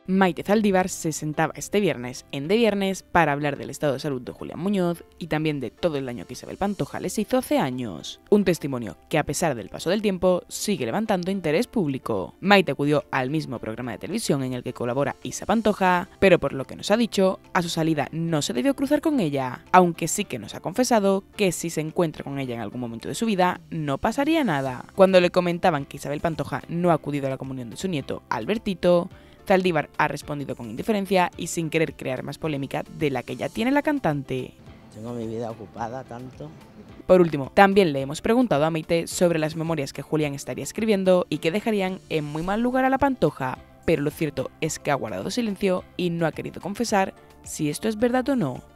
Maite Zaldívar se sentaba este viernes en De Viernes para hablar del estado de salud de Julián Muñoz y también de todo el daño que Isabel Pantoja les hizo hace años. Un testimonio que, a pesar del paso del tiempo, sigue levantando interés público. Maite acudió al mismo programa de televisión en el que colabora Isa Pantoja, pero por lo que nos ha dicho, a su salida no se debió cruzar con ella, aunque sí que nos ha confesado que si se encuentra con ella en algún momento de su vida, no pasaría nada. Cuando le comentaban que Isabel Pantoja no ha acudido a la comunión de su nieto, Albertito, Zaldívar ha respondido con indiferencia y sin querer crear más polémica de la que ya tiene la cantante. Tengo mi vida ocupada tanto. Por último, también le hemos preguntado a Maite sobre las memorias que Julián estaría escribiendo y que dejarían en muy mal lugar a la Pantoja, pero lo cierto es que ha guardado silencio y no ha querido confesar si esto es verdad o no.